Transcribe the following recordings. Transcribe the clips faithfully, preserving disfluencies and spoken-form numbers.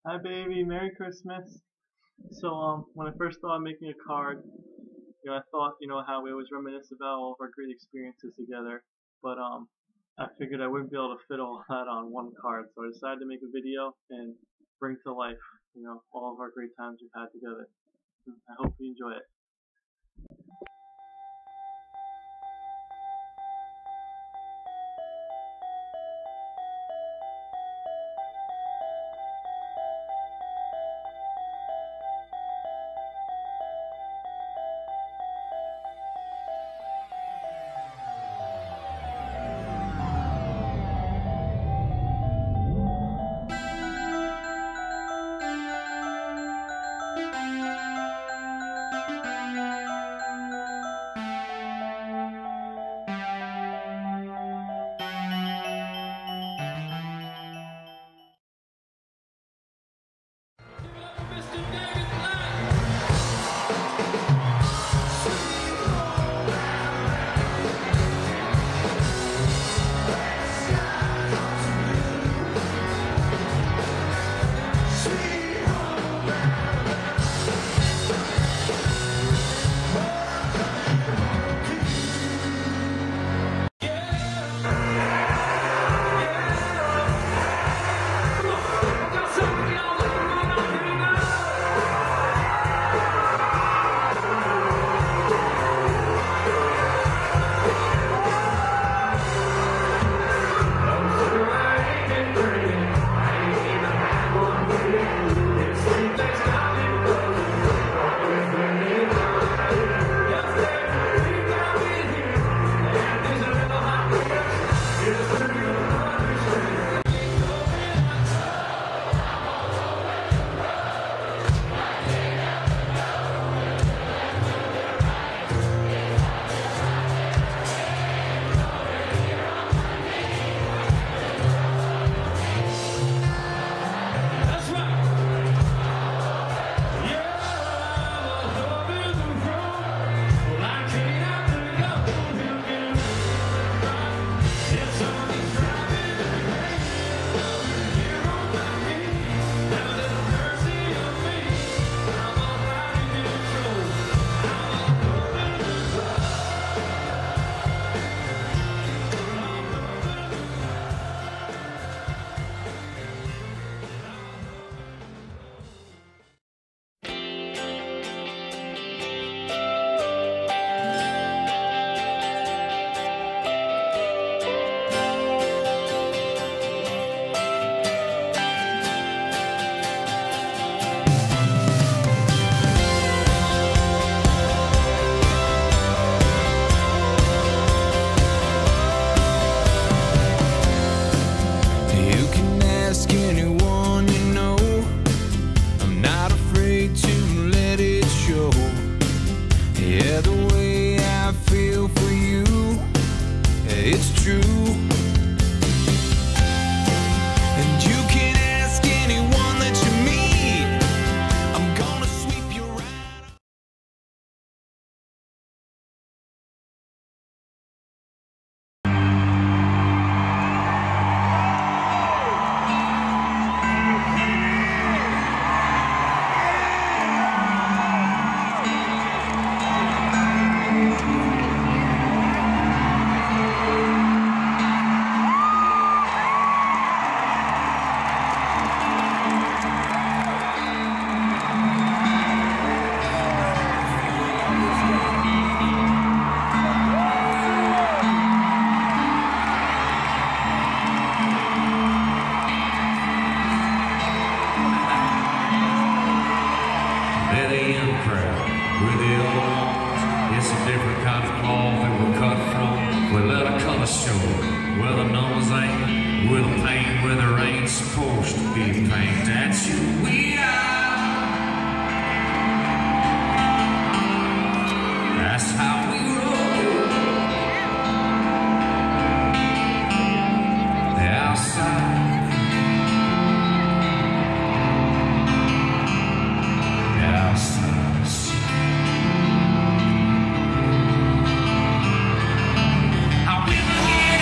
Hi baby, Merry Christmas. So um when I first started making a card, you know, I thought, you know, how we always reminisce about all of our great experiences together. But um I figured I wouldn't be able to fit all that on one card, so I decided to make a video and bring to life, you know, all of our great times we've had together. I hope you enjoy it.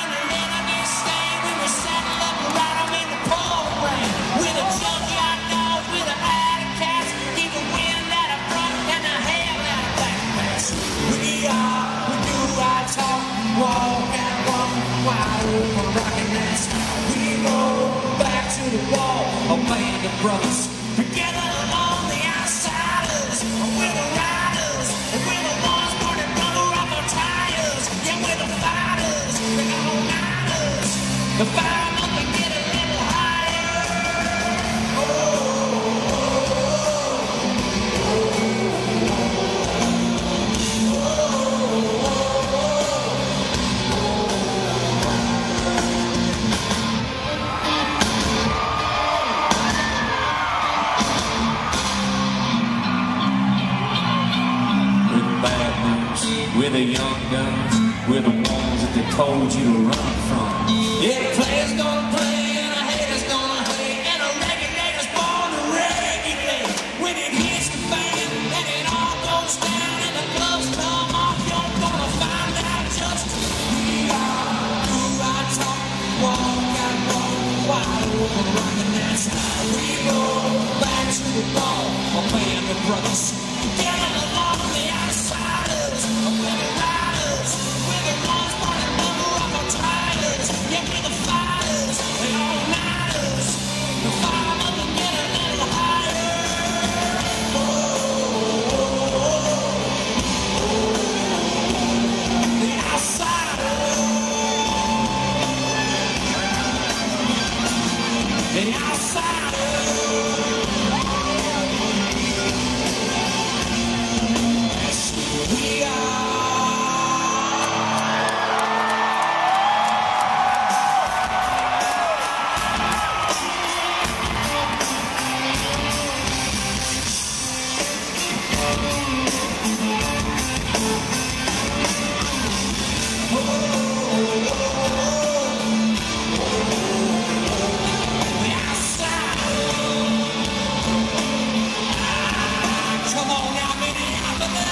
With a junkyard dog a band of brothers. Together along the outsiders, we're the riders, we're the ones burning rubber off our tires. Yeah, we're the fighters, we're the all-nighters. The fire up and get a little higher. Oh, we're the young guns, we're the ones that they told you to run from. Yeah, the player's gonna play and a hater's gonna hate, and a regulator's born to regulate. When it hits the fan and it all goes down and the gloves come off, you're gonna find out just who we are. Who I talk, walk and walk, wide open rockin', that's how we go. Back to the ball, a band of brothers, together along the outsiders. We're the riders, we're the ones burning rubber off our tires. Yeah, we're the fighters, they all nighters. The fire up and get a little higher. Oh, oh, oh, oh. The outsiders, the outsiders. That's who we are. Come on now, Minneapolis.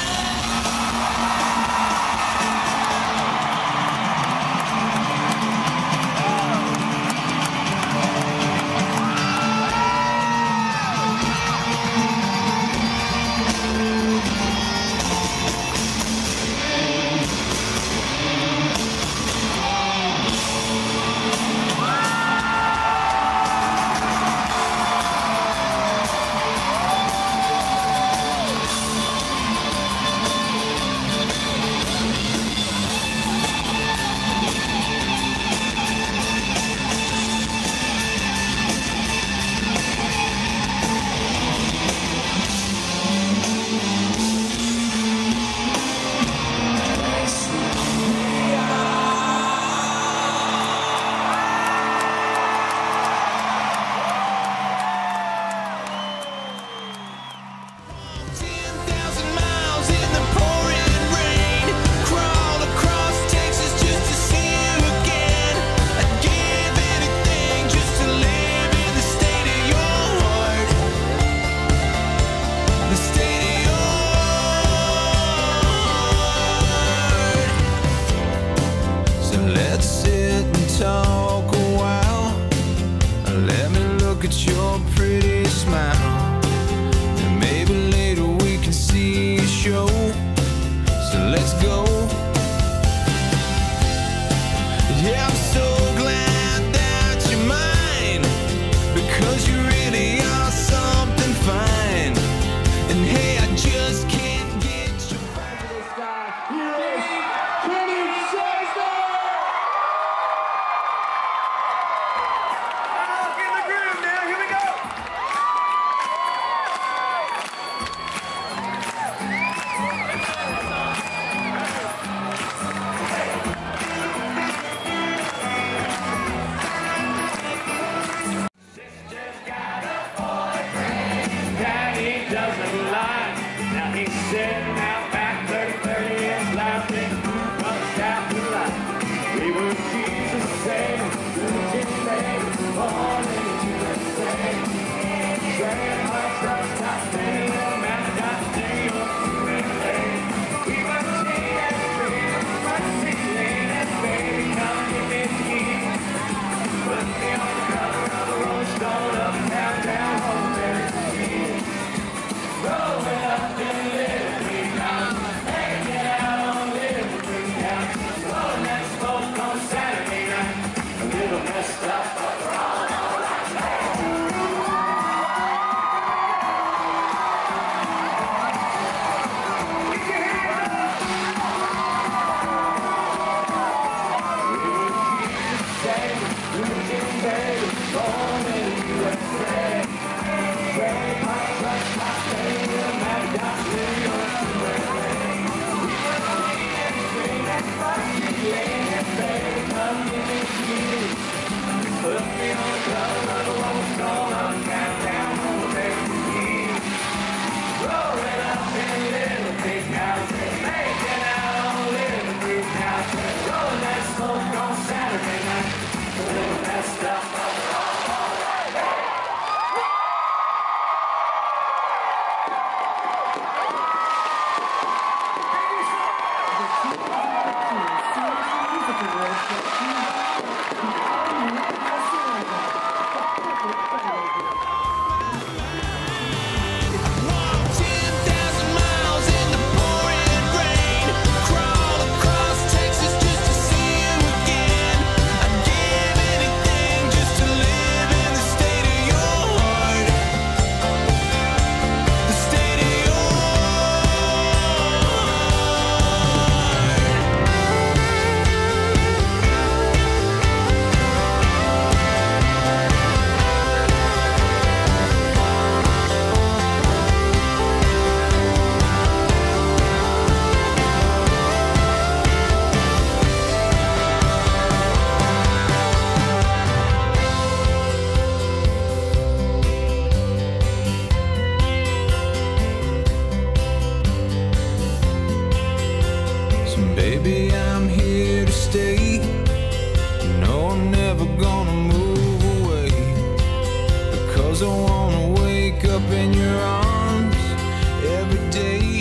Sometimes I wanna wake up in your arms every day.